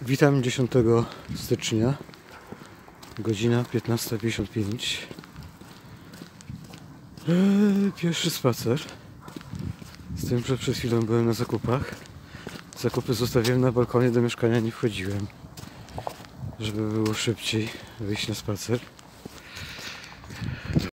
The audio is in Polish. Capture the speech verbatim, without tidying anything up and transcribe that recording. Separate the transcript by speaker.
Speaker 1: Witam dziesiątego stycznia, godzina piętnasta pięćdziesiąt pięć. Eee, pierwszy spacer. Z tym, że przed chwilą byłem na zakupach. Zakupy zostawiłem na balkonie, do mieszkania nie wchodziłem, żeby było szybciej wyjść na spacer.